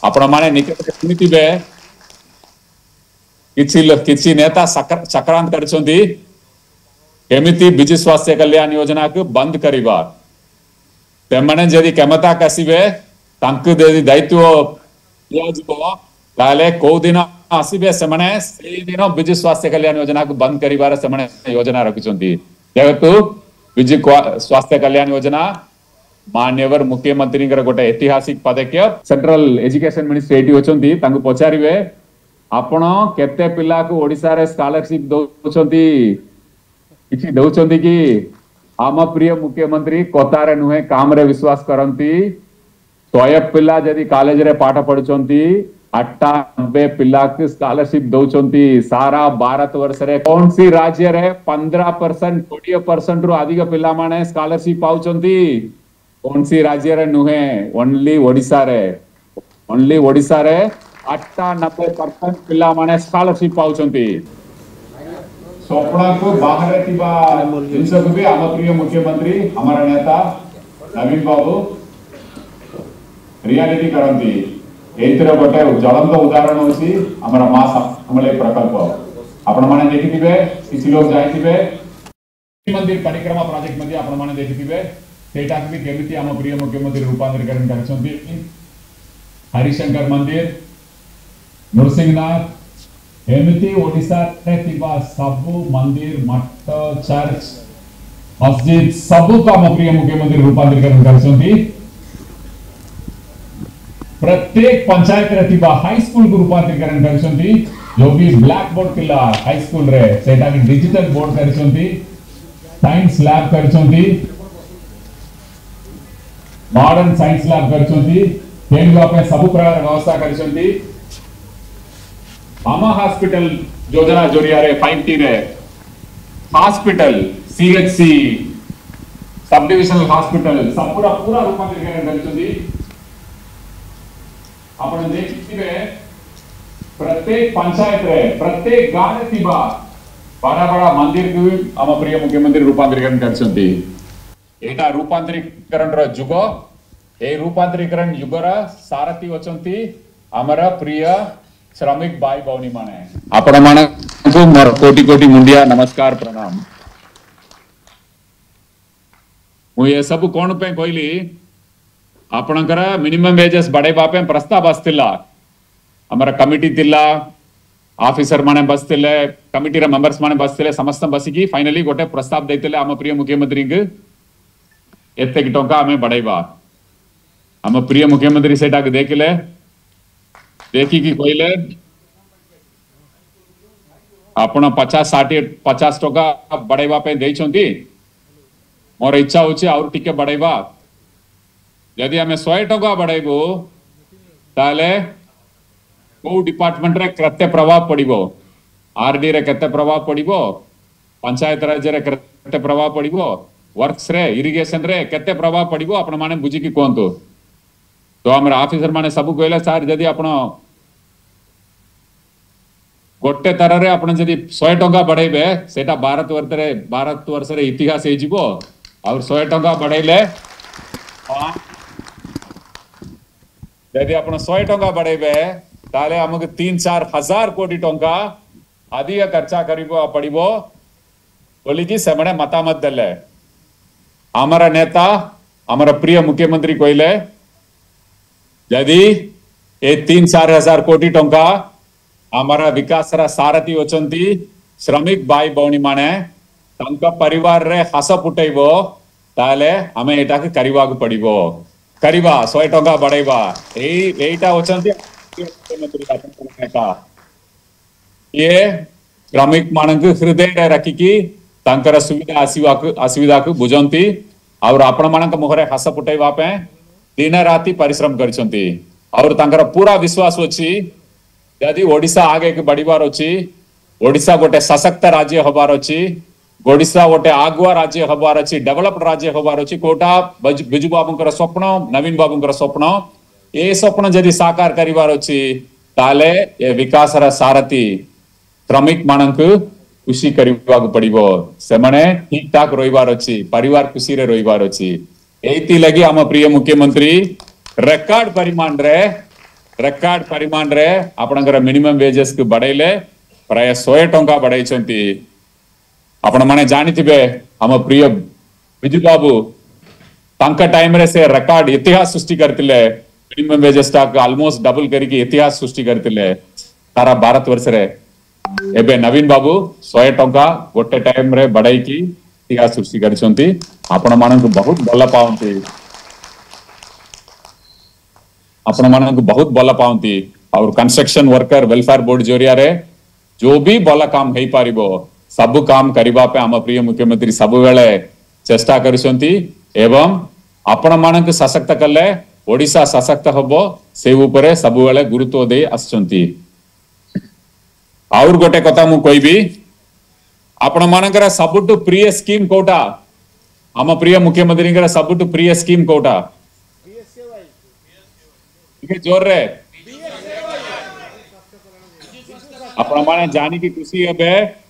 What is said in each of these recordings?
आपण माने निकट सुनिथिबे किछि नेता चक्रांत करछंती केमिति विजु स्वास्थ्य कल्याण योजना को बंद करिबा तेमने जदि क्षमता कसिबे तांकु जदि दायित्व दियाजिबो ताले को दिन आसीबे सेमने सेई दिन विजु स्वास्थ्य कल्याण योजना को बंद करिबार सेमने योजना रखिछंती जेतु विजु स्वास्थ्य कल्याण योजना मान्यवर मुख्यमंत्री गोटे ऐतिहासिक पदक्षेप सेंट्रल एजुकेशन मिनिस्ट्री एटी होचंती तांकु पचारिबे आपण केते पिला को ओडिसा रे स्कॉलरशिप दोचंती किछि दोचंती कि आम प्रिय मुख्यमंत्री कतारे नुहे काम रे विश्वास करंती 100 पिला जदि कॉलेज रे पाठ पढुचंती 98 पिला को स्कॉलरशिप दोचंती सारा भारत वर्ष रे कौन सी राज्य रे 15% 20% रु अधिक पिला माने स्कॉलरशिप पाउचंती कौन सी राज्य रे नुहे ओनली ओडिसा रे 98% पिला माने स्कॉलरशिप पाउचंती स्वप्न को बाहर थिबा जिनस को भी आम प्रिय मुख्यमंत्री हमारा नेता नवीन बाबू रियलिटी करंती एतिर गोटे ज्वलंत उदाहरण होसी हमारा मां हमले प्रकल्प आपण माने देखिथिबे किछि लोग जाइथिबे मंदिर परिक्रमा प्रोजेक्ट मध्ये आपण माने देखिथिबे सेटा भी केमिति आम प्रिय मुख्यमंत्री रूपांतरीकरण करछंती हरिशंकर मंदिर नरसिंहनाथ एमिति ओडिसा रे थिबा सबु मंदिर मठ चर्च मस्जिद सबु का आम प्रिय मुख्यमंत्री रूपांतरीकरण करछंती प्रत्येक पंचायत रे थिबा हाई स्कूल को रूपांतरीकरण करछंती जो भी ब्लैक बोर्ड थिला हाई स्कूल रे सेटा की डिजिटल बोर्ड करछंती साइंस लैब करछंती मॉडर्न साइंस लैब करछंती खेलवा पे सब प्रकार व्यवस्था करछंती आमा हॉस्पिटल योजना जोरिया रे 5T रे hospital CHC sub divisional hospital सब पूरा रूपांतरीकरण करछंती आपण देखिबे प्रत्येक पंचायत रे प्रत्येक गांव रे थिबा बड़ा बड़ा मंदिर को आम प्रिय मुख्यमंत्री रूपांतरीकरण करछंती एटा रूपांतरीकरण रो जुग ए रूपांतरीकरण युगर सारथी होचंती हमर प्रिय श्रमिक भाई भौनी माने आपण माने को मोर कोटि कोटि मुंडिया नमस्कार प्रणाम मु ये सब कोन पे कहली आपणकर मिनिमम वेजेस बढ़ेबा पे प्रस्ताव आस्तिला हमर कमिटी तिला ऑफिसर माने बसतिले कमिटी रे मेंबर्स माने बसतिले समस्त बसिकी फाइनली गोटे प्रस्ताव दैतिले हम प्रिय मुख्यमंत्री के एते की टंका हमें बढ़ेबा हम प्रिय मुख्यमंत्री सेटा के देखिले देखी कि कहले आपण 50 टका बढ़ेबा पे देइछंती मोर इच्छा होची और टिके बढ़ेबा यदि हमें 100 टका बढ़ेबो ताले को डिपार्टमेंट रे केते प्रभाव पड़िबो आरडी रे केते प्रभाव पड़िबो पंचायत राज रे केते प्रभाव पड़िबो वर्क्स रे इरिगेशन रे केते प्रभाव पड़िबो आपण माने बुझी कि कोंतो तो हमरा ऑफिसर माने सब कहले सर यदि आपण गोटे तरह रे आपण यदि 100 टका बढ़ेबे सेटा भारत वर्ष रे इतिहास हे जिवो और 100 टका बढ़ेले यदि आपण 100 टका बढ़ेबे ताले हमके 3-4 हजार कोटी टंका अधिक खर्चा करिबो पड़िबो बोली कि सेमने मतामत देले हमारा नेता हमारा प्रिय मुख्यमंत्री कहले यदि ए 3-4 हजार कोटी टंका हमारा विकास रा सारथी होचंती श्रमिक भाई भौनी माने तंका परिवार रे हस फुटैबो ताले हमें एटा के करिवा को पड़िबो करिवा 100 टका बढ़ेबा एटा होचंती मुख्यमंत्री आपन नेता ये श्रमिक मानक हृदय रे रखिकी तांकर असुविधा को बुझंती और आपण मानक मुखरे हस फुटैबा पे दिन राति परिश्रम करछंती और तांकर पूरा विश्वास अछि यदि ओडिसा आगे के बढ़िबार अछि ओडिसा गोटे सशक्त राज्य होबार अछि ओडिसा गोटे आगुआ राज्य होबार अछि डेवलप्ड राज्य होबार अछि कोटा बिजू बाबूंकर स्वप्न नवीन बाबूंकर स्वप्न ए स्वप्न यदि साकार करिबार अछि ताले ए विकास रा सारथी श्रमिक मानक खुशी करिबा को पड़िबो से माने ठीक ठाक रहिबार अछि परिवार खुशी रे रहिबार अछि एति लगी हम प्रिय मुख्यमंत्री रेकॉर्ड परिमाण रे रेकॉर्ड परिमाण रे आपनकर मिनिमम वेजेस को बढ़ाइले प्राय 100 टंका बढ़ाइछंती आपण माने जानिथिबे हम प्रिय बिजू बाबू तांका टाइम रे से रेकॉर्ड इतिहास सृष्टि करतिले मिनिमम वेजेस टाक ऑलमोस्ट डबल करिके इतिहास सृष्टि करतिले सारा भारत वर्ष रे एबे नवीन बाबू 100 टंका गोटे टाइम रे बढ़ाई की इतिहास सृष्टि करछंती आपण मानक बहुत भल पाउंती आपण मानक बहुत भल पाउंती और कंस्ट्रक्शन वर्कर वेलफेयर बोर्ड जोरिया रे जो भी भल काम हेई पारिबो सब काम करिबा पे हम प्रिय मुख्यमंत्री सब बेले चेष्टा करछंती एवं आपण मानक सशक्त कले ओडिसा सशक्त हबो से ऊपर सब बेले गुरुत्व दे आछंती और गोटे कथा मु कहबी आपण मानकर सबुटु प्रिय स्कीम कोटा हम प्रिय मुख्यमंत्री कर सबुटु प्रिय स्कीम कोटा ठीक जोर रे आपण माने जानी की खुशी हेबे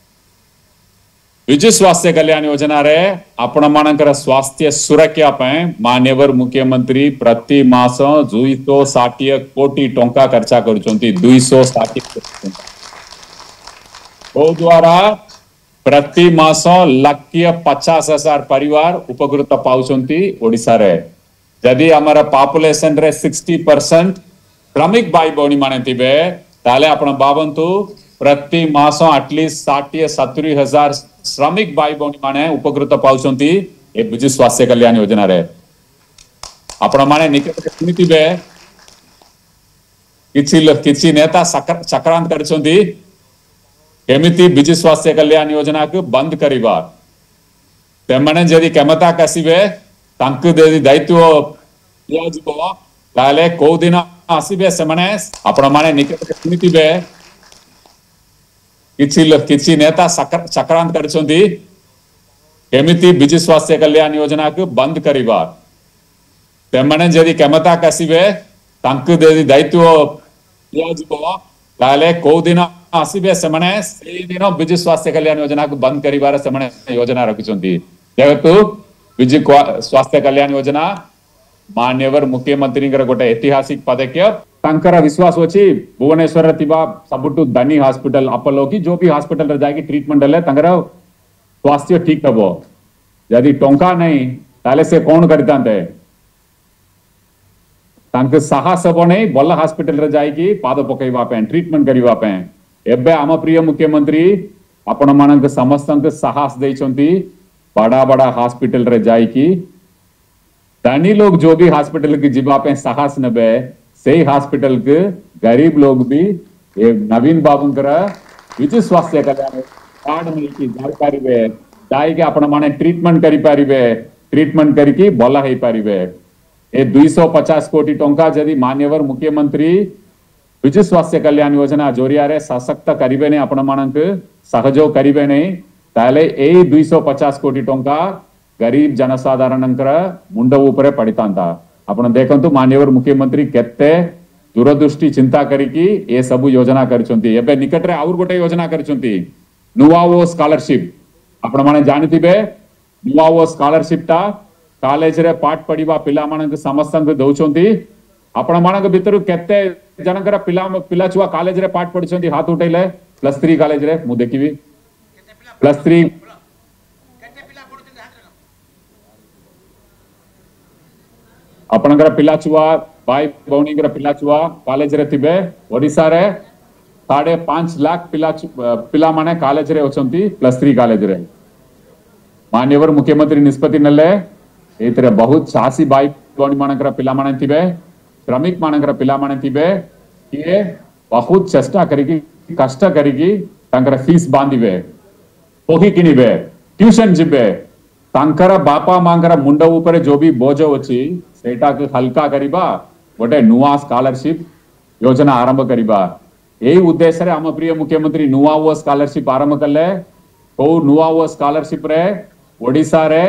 विजु स्वास्थ्य कल्याण योजना रे आपण मानकर स्वास्थ्य सुरक्षा पे माननीय मुख्यमंत्री प्रति मास 260 कोटी टंका खर्चा करूचंती 260 कोटी द्वारा प्रति मास 1,50,000 परिवार उपकृत पाउचंती ओडिसा रे यदि हमारा पॉपुलेशन रे 60% श्रमिक भाई भौणी माने थिबे ताले आपण बाबंतु प्रति मास एटलीस्ट 60-70,000 श्रमिक भाई भौणी माने उपकृत पाउचंती ए बिजु स्वास्थ्य कल्याण योजना रे आपण माने निकट सुनिथिबे किछि नेता चक्रांत करछंती केमिति बिजु स्वास्थ्य कल्याण योजना को बंद करिबा तेमने जदि क्षमता कसिबे तांकु देदी दायित्व दियाजिबो ताले को दिन आसीबे सेमने आपण माने निकट सुनिथिबे किछि नेता चक्रांत करछंती केमिति बिजु स्वास्थ्य कल्याण योजना को बंद करिबा तेमने जदि क्षमता कसिबे तांकु देदी दायित्व दियाजिबो ताले को दिन आसीबे सेमने सेई दिन बिजु स्वास्थ्य कल्याण योजना को बंद करिबार सेमने योजना रखिचंती जेहेतु बिजु स्वास्थ्य कल्याण योजना माननीय मुख्यमंत्री गोटे ऐतिहासिक पदक्षेप तांकर विश्वास अछि भुवनेश्वर रे तिबा सबुटु धनी हॉस्पिटल अपोलो की जो भी हॉस्पिटल रे जाके ट्रीटमेंट ले तांकर स्वास्थ्य ठीक हबो यदि टंका नहीं ताले से कोन करतांते तांके साहस हबो नहीं बल्ला हॉस्पिटल रे जाके पाद पकैबा पे ट्रीटमेंट करिबा पे एबे आम प्रिय मुख्यमंत्री आपण मानक समस्त साहस देइछंती बड़ा बड़ा हॉस्पिटल रे जाइकी धनी लोग जो भी हॉस्पिटल के जीवा पे साहस नेबे से हॉस्पिटल के गरीब लोग भी नवीन बाबूंकर विजु स्वास्थ्य कल्याण कार्ड मिलकी जाई पारिबे जाई के आपण माने ट्रीटमेंट करि पारिबे ट्रीटमेंट करिकी भला हेई पारिबे ए 250 कोटी टंका जदि माननीय मुख्यमंत्री विजु स्वास्थ्य कल्याण योजना जोरिया रे सशक्त करिबे ने आपण मानक सहयोग करिबे ने ताले ए 250 कोटी टंका गरीब जनसाधारणंकर मुंड ऊपर पड़ितांता आपण देखंतु माननीय मुख्यमंत्री केते दूरदृष्टि चिंता करिकी ए सब योजना करछंती एबे निकट रे और गोटे योजना करछंती नुवाओ स्कॉलरशिप आपण माने जानिथिबे नुवाओ स्कॉलरशिप ता कॉलेज रे पाठ पढिबा पिला मानक समस्तंक दउछंती आपण मानक भितर केते जनकर पिला छुआ कॉलेज रे पाठ पढिछंती हाथ उठैले +3 कॉलेज रे मु देखिबी +3 आपनकर पिला छुआ भाई भौणी पिला छुआ कॉलेज रे थिबे ओडिसा रे 5.5 लाख पिला माने कॉलेज रे होचंती +3 कॉलेज रे माननीय मुख्यमंत्री निष्पत्ति नले एतरे बहुत साहसी भाई भौणी मानकर पिला माने थिबे श्रमिक मानकर पिला माने थिबे ये बहुत चेष्टा करिकी कष्ट करिकी तांकर फीस बांधिबे पोही किनिबे ट्यूशन जिबे तांकर बापा मांकर मुंड ऊपर जो भी बोझ अछि सेटा के हल्का करिबा गोटे नुआ स्कॉलरशिप योजना आरंभ करिबा एही उद्देश्य रे हम प्रिय मुख्यमंत्री नुआ वो स्कॉलरशिप आरंभ करले को नुआ वो स्कॉलरशिप रे ओडिसा रे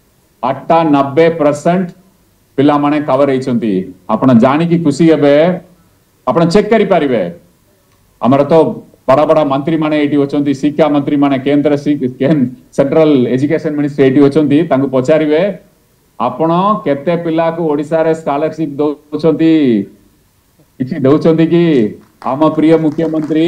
98% पिला माने कवर होइछंती आपण जानि की खुशी हेबे आपण चेक करि पारिबे हमर तो बड़ा बड़ा मंत्री माने एटी होचंती शिक्षा मंत्री माने केंद्र सेंट्रल एजुकेशन मिनिस्ट्री एटी होचंती तांको पचारिबे आपण केते पिला को ओडिसा रे स्कॉलरशिप दोचंती किसी दौरान कि आम प्रिय मुख्यमंत्री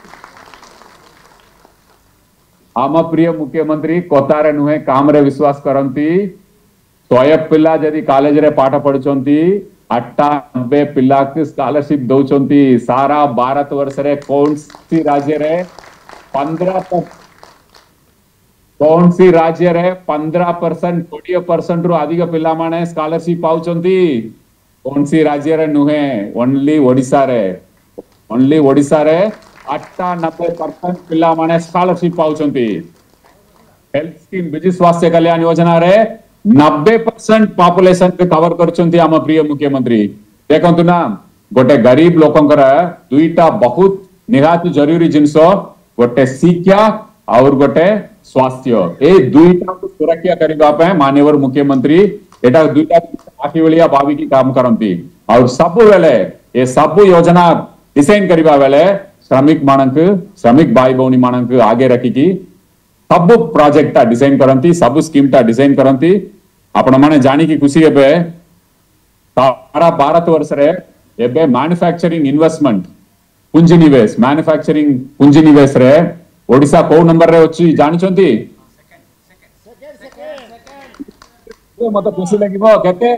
कतारे नुहे काम रे विश्वास करती 100 पिला जदि कॉलेज रे पाठ पढ़ुचंती 98 पिला के स्कॉलरशिप दौचंती सारा भारत वर्ष रे कौन सी राज्य रे 15% 20% रु अधिक पिला माने स्कॉलरशिप पाउचंती कौन सी राज्य रे नुहे ओनली ओडिसा रे 98% पिला माने स्कॉलरशिप पाउचंती हेल्थ स्कीम विजु स्वास्थ्य कल्याण योजना रे 90% पॉपुलेशन के कवर करचंती आम प्रिय मुख्यमंत्री देखंतु ना गोटे गरीब लोकंकर दुईटा बहुत निहाती जरूरी जिंस गोटे शिक्षा और गोटे स्वास्थ्य ए दुईटा को सुरक्षा करबा पे माननीय मुख्यमंत्री एटा दुईटा आखि बलिया भावी की काम करंती और सब बेले ए सब योजना डिजाइन करबा बेले श्रमिक भाई भौणी मानक आगे रखी की सब प्रोजेक्ट डिजाइन करंती सब स्कीम टा डिजाइन करंती आपण माने जानी की खुशी हेबे सारा भारत वर्ष रे एबे मैन्युफैक्चरिंग इन्वेस्टमेंट मैन्युफैक्चरिंग पूंजी निवेश रे ओडिसा को नंबर रे अछि जानि छंती सेकंड मत खुशी लागिबो केते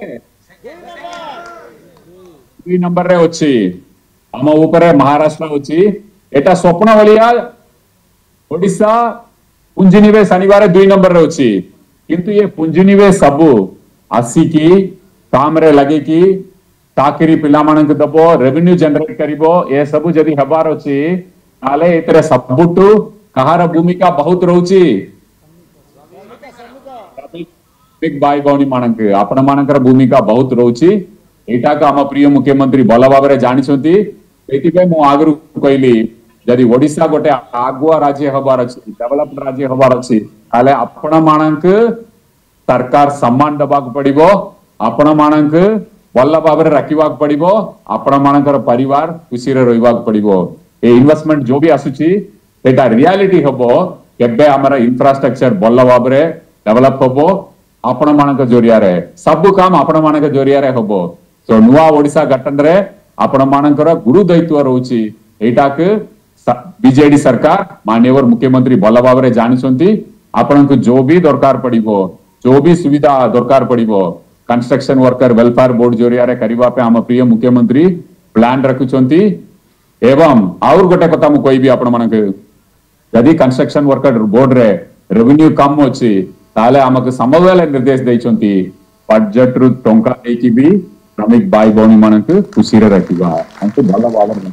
2 नंबर रे अछि हम ऊपर महाराष्ट्र अछि एटा स्वप्न बलिया ओडिसा पूंजी निवेश अनिवार्य 2 नंबर रे अछि किंतु ये पूंजी निवेश सबु आसी की काम रे लगे की चाकरी पिला मानक दबो रेवेन्यू जनरेट करिवो ए सबु जदी हबार अछि ताले एतरे सबुटु कहार भूमिका बहुत रहउची बिग भाई भौणी मानक आपण मानकर भूमिका बहुत रहउची एटा का हम प्रिय मुख्यमंत्री भल भाबरे जानि छथि एति पे मु आगरु कहली जदि ओडिसा गोटे आगुआ राज्य हबार अछि डेवलप्ड राज्य हबार अछि ताले आपण मानक सरकार सम्मान दबाक पड़िबो आपण मानक भल भाबरे रखिबाक पड़िबो आपण मानकर परिवार खुशी रे रहिबाक पड़िबो ए इन्वेस्टमेंट जो भी आसुची एटा रियलिटी हबो केबे हमरा इंफ्रास्ट्रक्चर भल भाबरे डेवलप हबो आपण मानक जरिया रे सब काम आपण मानक जरिया रे हबो सो नुआ ओडिसा गठन रे आपण मानकर गुरु दायित्व रहउची एटा के बीजेडी सरकार माननीय मुख्यमंत्री भल भाबरे जानिसंती आपण को जो भी दरकार पड़िबो जो भी सुविधा दरकार पड़िबो कंस्ट्रक्शन वर्कर वेलफेयर बोर्ड जरिया रे करिबा पे हम प्रिय मुख्यमंत्री प्लान रखुचंती एवं और गोटे कथा मु कहबी आपण मानक यदि कंस्ट्रक्शन वर्कर बोर्ड रे रेवेन्यू कम अछि ताले हमक समवेले निर्देश दैचंती बजट रु टंका देकी भी श्रमिक भाई भौणी मानक खुशी रे रखिबा हमको भल भाबरे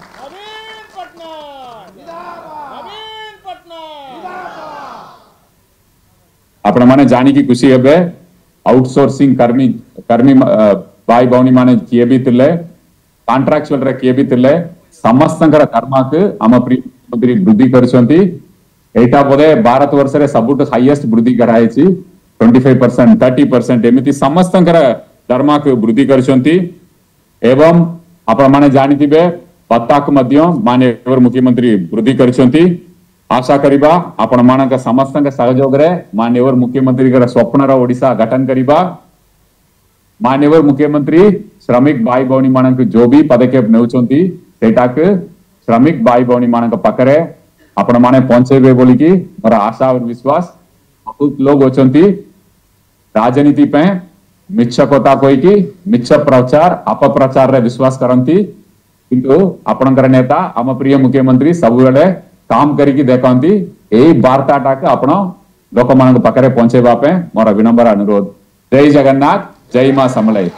आपण माने जानी की खुशी हेबे आउटसोर्सिंग कर्मी भाई भौणी माने किए भी तिले कॉन्ट्रैक्चुअल रे किए भी तिले समस्तंकर कर्मा के हम प्रिय मंत्री वृद्धि करछंती एटा बोले भारत वर्ष रे सबुट हाईएस्ट वृद्धि कराय छी 25% 30% एमिति समस्तंकर दरमा के वृद्धि करछंती एवं आपण माने जानिथिबे पत्ता को मध्य माननीय मुख्यमंत्री वृद्धि करछंती आशा करिबा आपण मानक समस्त सहयोग रे माननीय मुख्यमंत्री स्वप्न रा ओडिसा गठन करिबा माननीय मुख्यमंत्री श्रमिक भाई भौणी मानक जो भी पदक्षेप नेउचंती सेटा के श्रमिक भाई भौणी मानक पकरे आपण माने पहुंचेबे बोली की मोर आशा और विश्वास बहुत लोग होचंती राजनीति पे मिच्छ कथा कोई की मिच्छ प्रचार अपप्रचार रे विश्वास करंती किंतु आपणकर नेता हम प्रिय मुख्यमंत्री सब बेले काम करिकी देखंती एई वार्ताटा के आपण लोक मानक पकरे पहुंचेबा पे मोर विनम्र अनुरोध जय जगन्नाथ जय मां समलई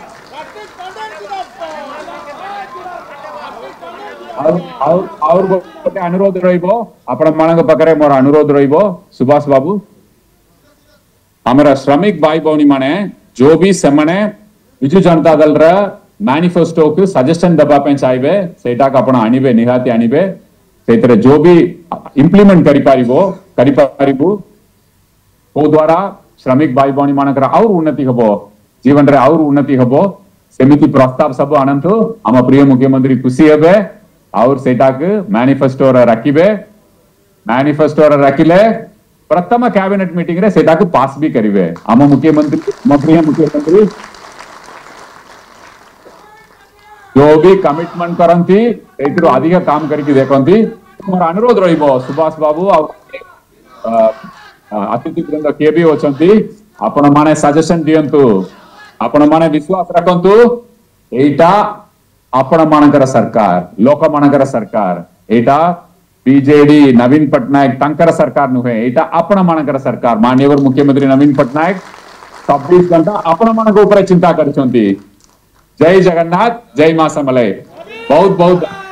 और गोटे अनुरोध रहिबो आपण मानक पकरे मोर अनुरोध रहिबो सुभाष बाबू हमरा श्रमिक भाई भौणी माने जो भी सेमने बिजु जनता दल रा मैनिफेस्टो के सजेशन दबा पे चाहिए सेटा का आपण आनिबे निहाती आनिबे सेतरे जो भी इंप्लीमेंट करि पारिबो ओ द्वारा श्रमिक भाई भौणी मानकर और उन्नति हबो जीवन रे और उन्नति हबो सेमिति प्रस्ताव सब आनंतु हम प्रिय मुख्यमंत्री खुशी हेबे और सेटा के मैनिफेस्टो रे रखिले प्रथम कैबिनेट मीटिंग रे सेटा को पास भी करिवे हम प्रिय मुख्यमंत्री जो भी कमिटमेंट करती अधिक काम करके देखती मोर अनुरोध रहिबो सुभाष बाबू अतिथि वृंद किए भी होचंती आपण माने सजेशन दियंतु आपण माने विश्वास रखंतु एटा आपण मानकर सरकार लोक मानकर सरकार एटा बीजेडी नवीन पटनायक तांकर सरकार नुहे एटा आपण मानकर सरकार माननीय मुख्यमंत्री नवीन पटनायक 24 घंटा आपण मानक ऊपर चिंता करछंती जय जगन्नाथ जय मां समलय बहुत बहुत